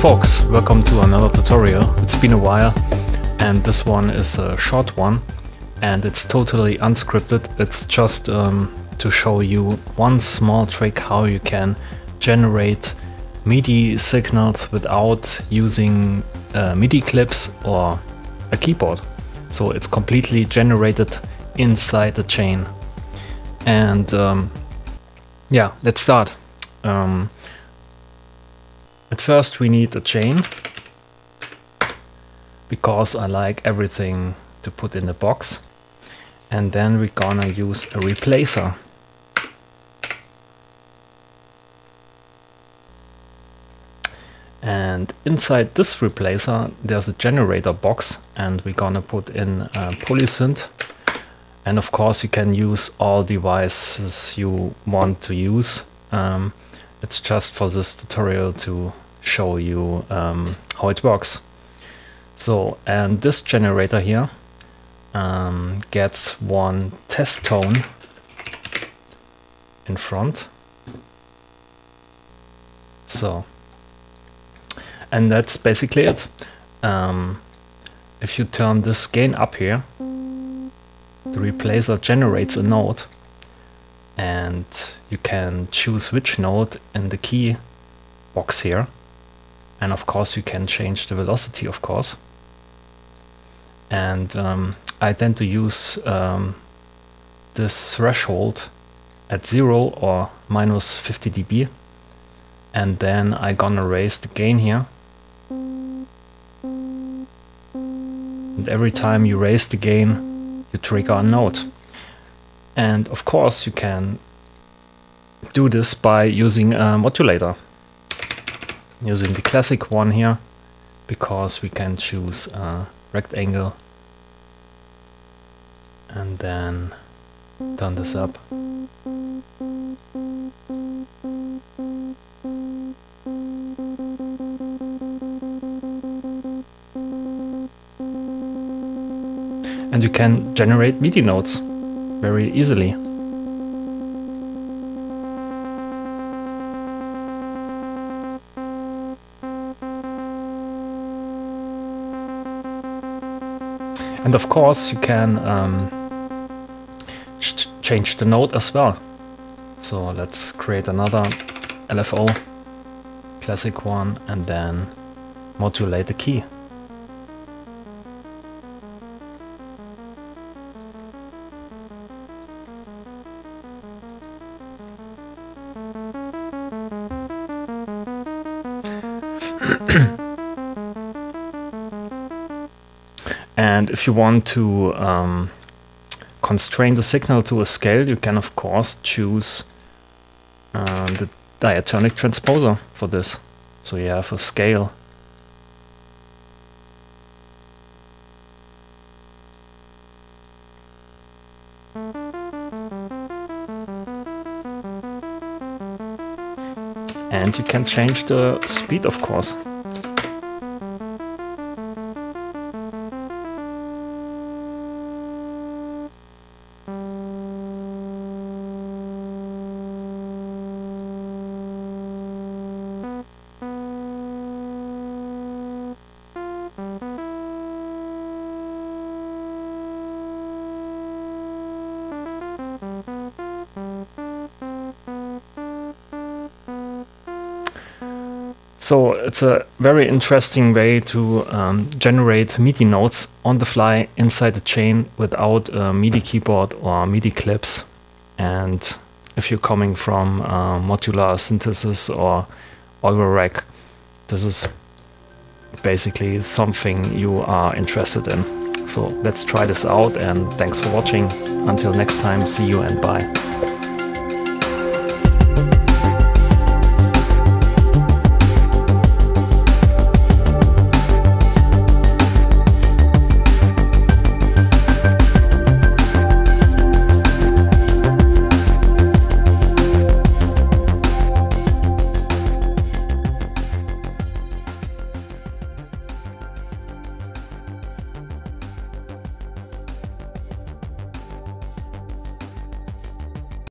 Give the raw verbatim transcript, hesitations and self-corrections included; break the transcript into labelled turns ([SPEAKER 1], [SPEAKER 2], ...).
[SPEAKER 1] folks, welcome to another tutorial. It's been a while and this one is a short one and it's totally unscripted. It's just um, to show you one small trick how you can generate MIDI signals without using uh, MIDI clips or a keyboard. So it's completely generated inside the chain. And um, yeah, let's start. Um, At first we need a chain, because I like everything to put in the box. And then we're gonna use a replacer. And inside this replacer there's a generator box, and we're gonna put in a polysynth. And of course you can use all devices you want to use. Um, it's just for this tutorial to show you um, how it works. So, and this generator here um, gets one test tone in front. So, and that's basically it. Um, if you turn this gain up here, the replacer generates a note, and you can choose which note in the key box here. And of course you can change the velocity, of course. And um, I tend to use um, this threshold at zero or minus fifty D B. And then I'm gonna raise the gain here. And every time you raise the gain, you trigger a note. And of course you can do this by using a modulator. Using the classic one here, because we can choose a rectangle and then turn this up. And you can generate MIDI notes very easily. And of course you can um, ch change the note as well. So let's create another L F O, classic one, and then modulate the key. And if you want to um, constrain the signal to a scale, you can of course choose uh, the diatonic transposer for this. So you have a scale. And you can change the speed, of course. So it's a very interesting way to um, generate MIDI notes on the fly inside the chain without a MIDI keyboard or MIDI clips. And if you're coming from uh, modular synthesis or Eurorack, this is basically something you are interested in. So let's try this out, and thanks for watching. Until next time, see you and bye.